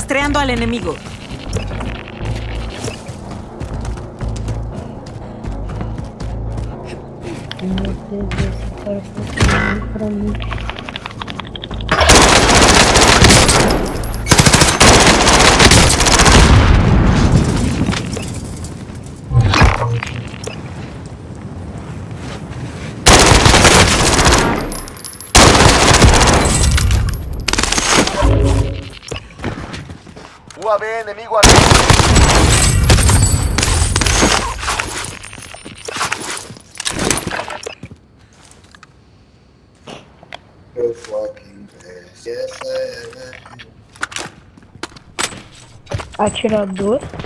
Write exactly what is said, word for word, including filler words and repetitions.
Rastreando al enemigo. No te des cuerpo para mí. U A V enemigo arriba. Go fucking fast, yes I am. Atirador.